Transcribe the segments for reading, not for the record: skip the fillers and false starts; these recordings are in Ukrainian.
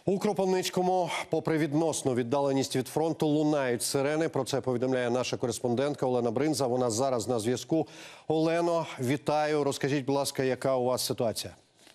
У Кропивницькому, попри відносну віддаленість від фронту, лунають сирени. Про це повідомляє наша кореспондентка Олена Бринза. Вона зараз на зв'язку. Олено, вітаю. Розкажіть, будь ласка, яка у вас ситуація?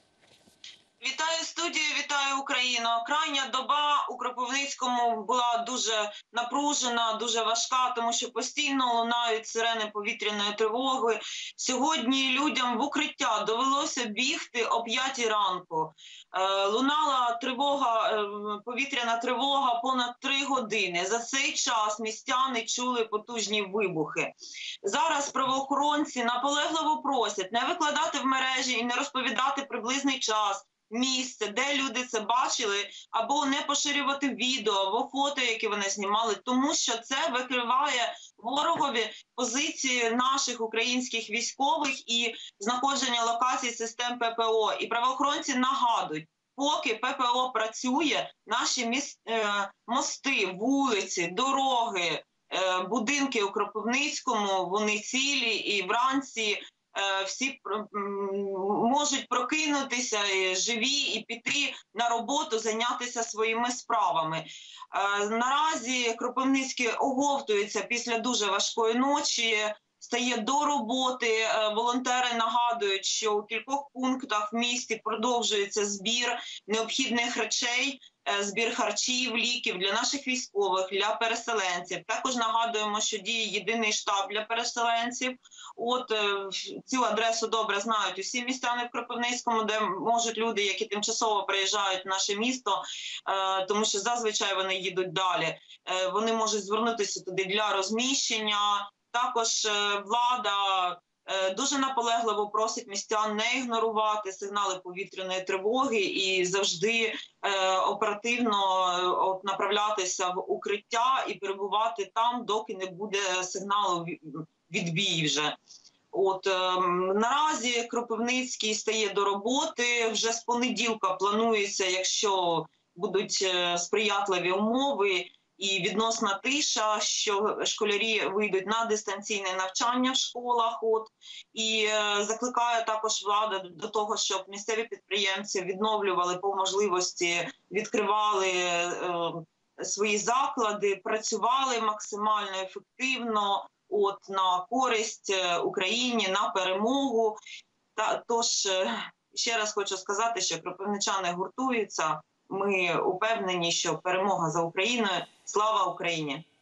Вітаю студію, вітаю Україну. Крайня доба у Кропивницькому була дуже напружена, дуже важка, тому що постійно лунають сирени повітряної тривоги. Сьогодні людям в укриття довелося бігти о 5 ранку. Лунала тривога, повітряна тривога понад 3 години. За цей час містяни чули потужні вибухи. Зараз правоохоронці наполегливо просять не викладати в мережі і не розповідати приблизний час, місце, де люди це бачили, або не поширювати відео, або фото, які вони знімали, тому що це викриває ворогові позиції наших українських військових і знаходження локацій систем ППО. І правоохоронці нагадують, поки ППО працює, наші мости, вулиці, дороги, будинки у Кропивницькому, вони цілі, і вранці всі можуть прокинутися живі і піти на роботу, зайнятися своїми справами. Наразі Кропивницький оговтується після дуже важкої ночі, стає до роботи. Волонтери нагадують, що у кількох пунктах в місті продовжується збір необхідних речей, збір харчів, ліків для наших військових, для переселенців. Також нагадуємо, що діє єдиний штаб для переселенців. Цю адресу добре знають усі містяни в Кропивницькому, де можуть люди, які тимчасово приїжджають в наше місто, тому що зазвичай вони їдуть далі. Вони можуть звернутися туди для розміщення. Також влада дуже наполегливо просить містян не ігнорувати сигнали повітряної тривоги і завжди оперативно направлятися в укриття і перебувати там, доки не буде сигналу відбій вже. Наразі Кропивницький стає до роботи. Вже з понеділка планується, якщо будуть сприятливі умови і відносна тиша, що школярі вийдуть на дистанційне навчання в школах. І закликає також влада до того, щоб місцеві підприємці відновлювали по можливості, відкривали свої заклади, працювали максимально ефективно на користь Україні, на перемогу. Тож, ще раз хочу сказати, що кропивничани гуртуються. Ми упевнені, що перемога за Україною. Слава Україні!